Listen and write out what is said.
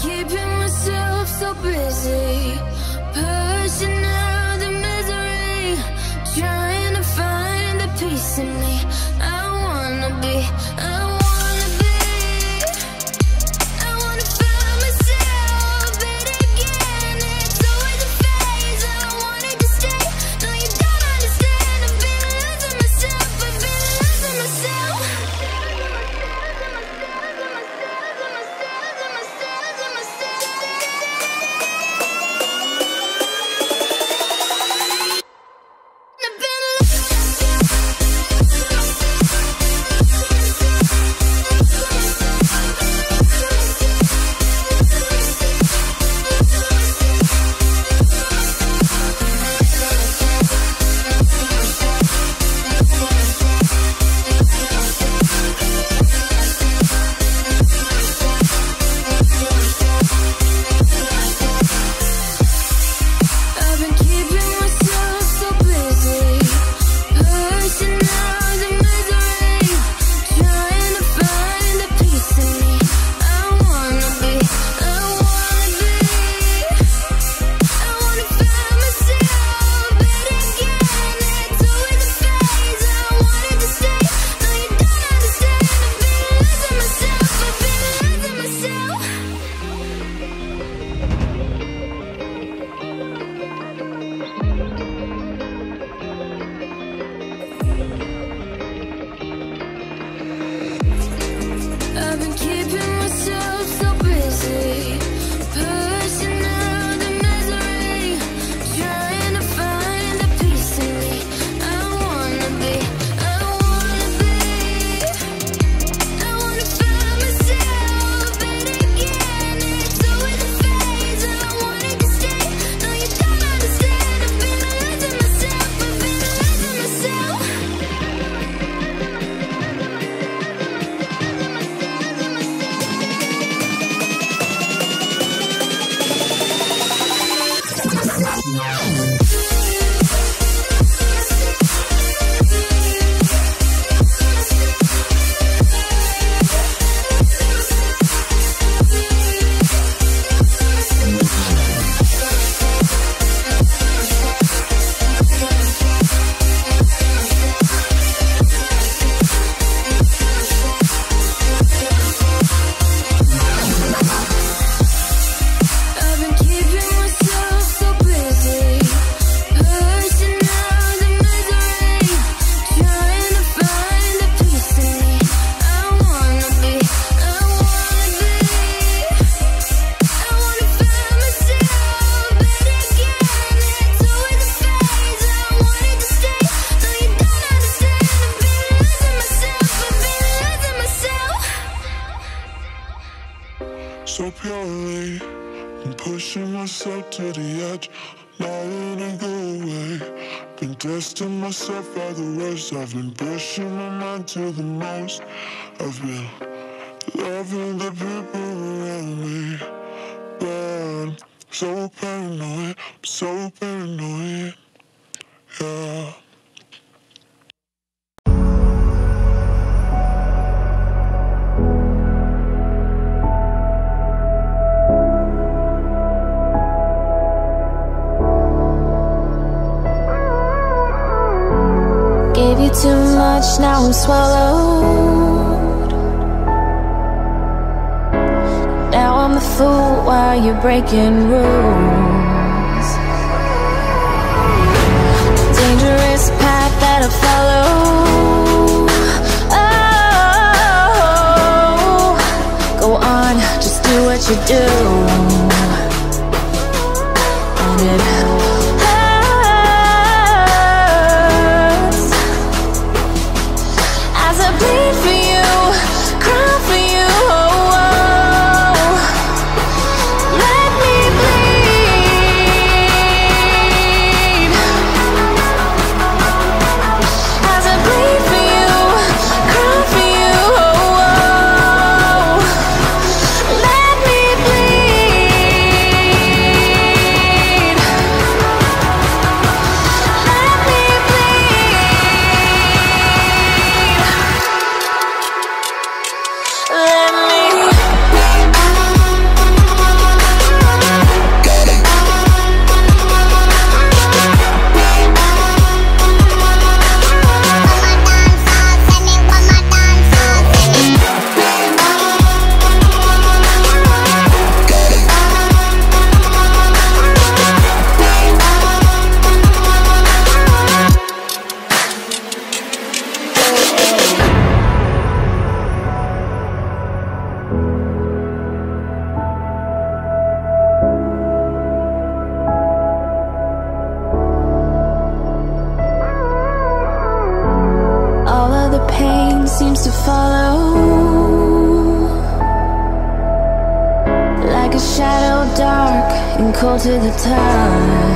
keeping myself so busy, pushing out the misery, trying to find the peace in me. I wanna be, I wanna find myself, but again, it's always a phase. I wanted to stay, no you don't understand. I've been losing myself, I've been losing myself. I've been keeping myself so busy, pushing out the misery, trying to find the peace in me. I wanna be, I wanna find myself, but again, it's always a phase. I wanted to stay, no you don't understand. I've been losing myself, I've been losing myself. I've been keeping myself so busy, pushing out the misery, trying to find the peace in me. I wanna be, I wanna find myself, but again, it's always a phase. I wanted to stay, no you don't understand. I've been losing myself, I've been losing myself. So purely, I'm pushing myself to the edge, not in a good way. Been testing myself by the worst. I've been pushing my mind to the most. I've been loving the people around me, but I'm so paranoid, I'm so paranoid, yeah. Gave you too much, now I'm swallowed. Now I'm the fool while you're breaking rules. Dangerous path that I follow. Oh, go on, just do what you do. And it bleed for you, cry for you, oh, oh. Let me bleed. As I bleed for you, cry for you, oh, oh. Let me bleed. shadow dark and cold to the touch.